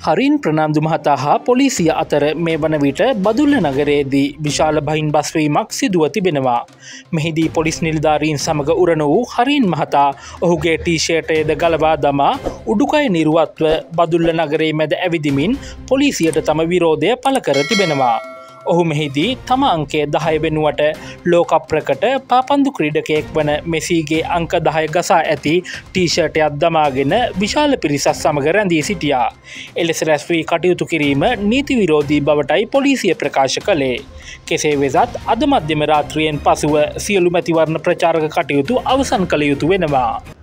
හරින් ප්‍රනාන්දු මහතා හා පොලිසිය අතර මේ වන විට බදුල්ල නගරයේදී විශාල බහින් බස්වීමක් සිදුව තිබෙනවා. මෙහිදී පොලිස් නිලධාරීන් සමග උරණ වූ හරින් මහතා ඔහුගේ ටීෂර්ටයද ගලවා දමා උඩුකය නිරුවත්ව බදුල්ල නගරයේ මැද ඇවිදිමින් පොලිසියට තම විරෝධය පළ කර තිබෙනවා. ඔහු මෙහිදී තම අංකය 10 වෙනුවට ලෝක ප්‍රකට පාපන්දු ක්‍රීඩකයෙක් වන මෙසීගේ අංක 10 ගසා ඇති ටීෂර්ටයක් දමාගෙන විශාල පිරිසක් සමග රැඳී සිටියා. එලෙස රැස් වී කටයුතු කිරීම නීති විරෝධී බවටයි පොලිසිය ප්‍රකාශ කළේ. කෙසේ වෙතත් අද මධ්‍යම රාත්‍රියෙන් පසුව සියලු මැතිවරණ ප්‍රචාරක කටයුතු අවසන් කළ යුතු වෙනවා.